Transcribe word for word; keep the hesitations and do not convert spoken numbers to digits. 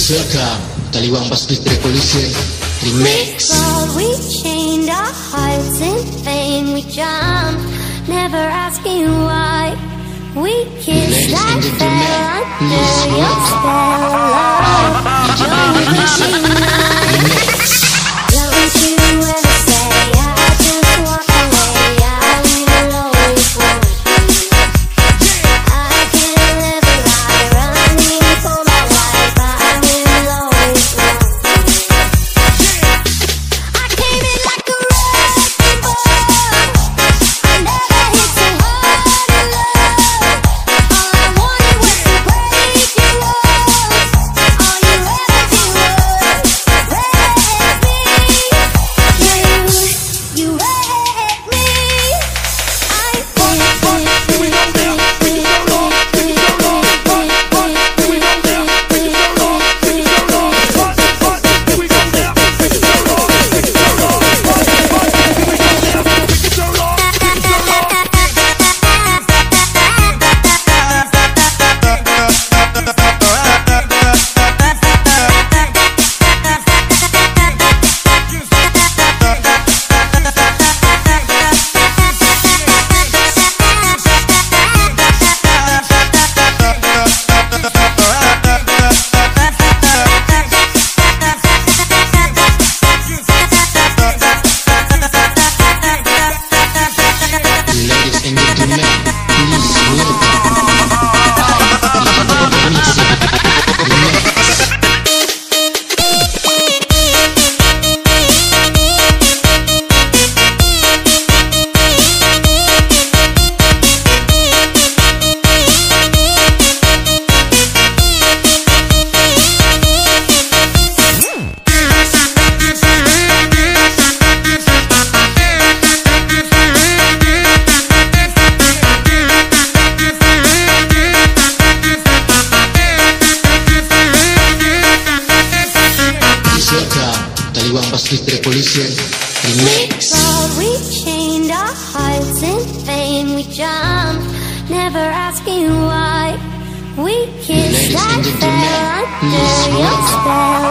Please welcome Taliwang Bass District Police Remix. We chained our hearts in vain. We jumped, never asking why. We kissed and fell under your spell. Love, join with me tonight. Don't you ever say I just walk away. I will always want you. I can't live a lie running for my life. I will always want you. I came in like a wrecking ball. I never hit so hard in love. All I wanted was to break your walls. All you ever did was wreck me. You, you wrecked me. I Ladies and gentlemen, please welcome Taliwang Bass District Police Remix. We chained our hearts in vain. We jumped, never asking why. We kissed Ladies and and gentlemen, fell please under your welcome spell.